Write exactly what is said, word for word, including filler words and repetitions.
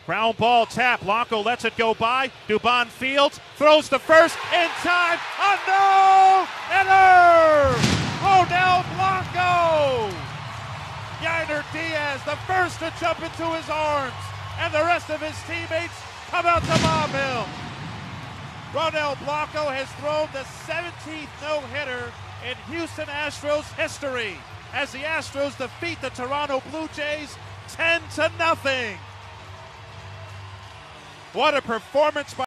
Ground ball tap. Blanco lets it go by. Dubon fields. Throws to first. In time. A no-hitter! Ronel Blanco! Yainer Diaz, the first to jump into his arms. And the rest of his teammates come out to mob him. Ronel Blanco has thrown the seventeenth no-hitter in Houston Astros history as the Astros defeat the Toronto Blue Jays ten to nothing. What a performance by